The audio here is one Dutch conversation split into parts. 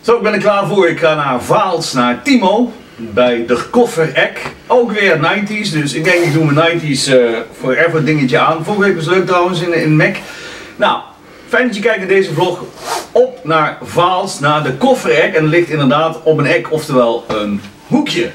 Zo, ik ben er klaar voor. Ik ga naar Vaals, naar Timo, bij de Kofferek. Ook weer 90s, dus ik denk ik doe mijn 90s forever dingetje aan. Vorige week was leuk trouwens in Mac. Nou, fijn dat je kijkt naar deze vlog. Op naar Vaals, naar de Kofferek. En het ligt inderdaad op een ek, oftewel een hoekje.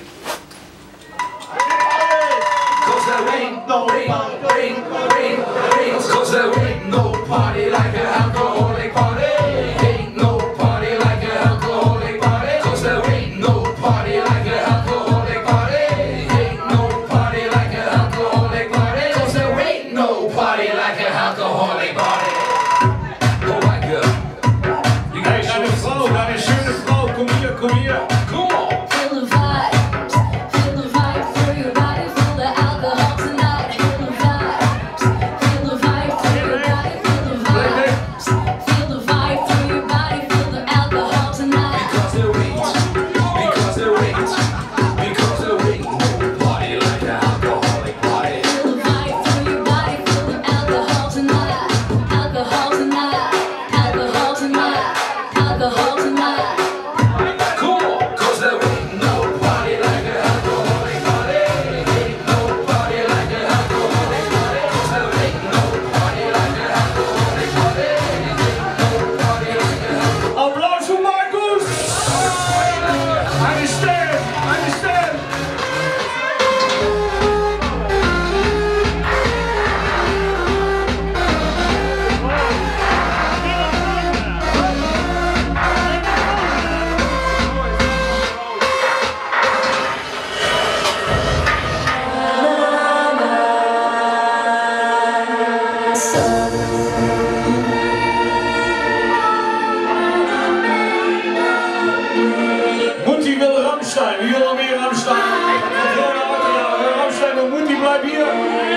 Wie wil er meer Ramstein? Ramstein, dan moet hij blijven hier.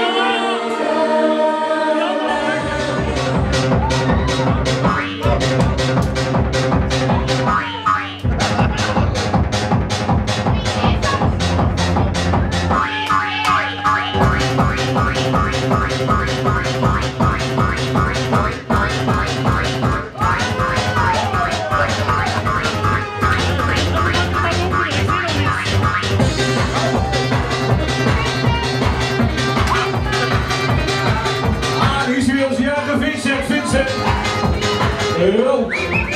Rook.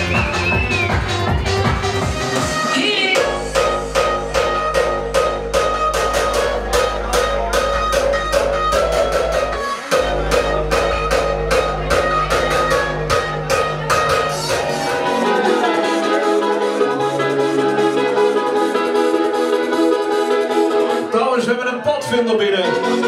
Trouwens, we hebben een padvinder binnen.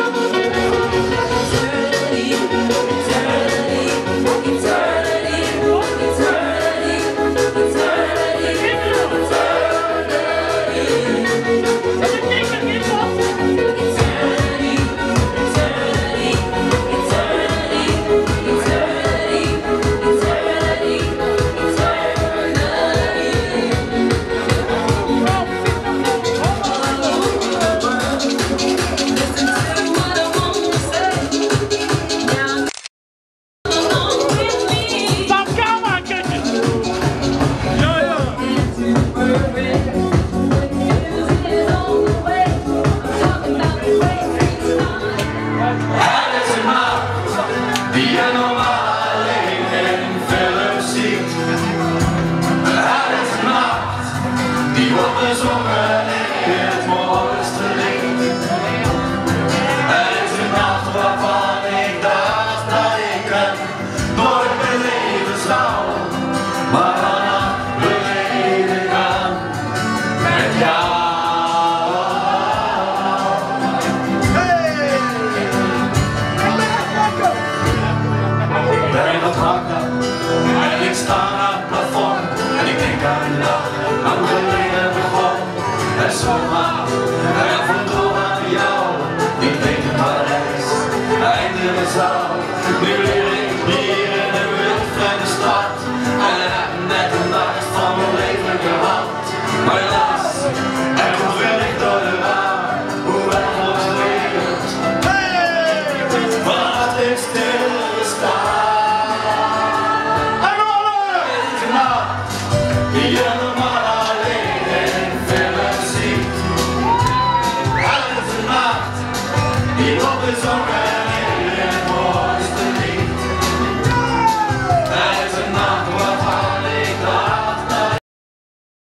Nu leer ik hier in de wildvreemde stad en heb net de nacht van mijn leven gehad. Maar helaas, er komt wellicht door de raam, hoewel ons wereld wat is stilgestaan. En alle! Die sokken.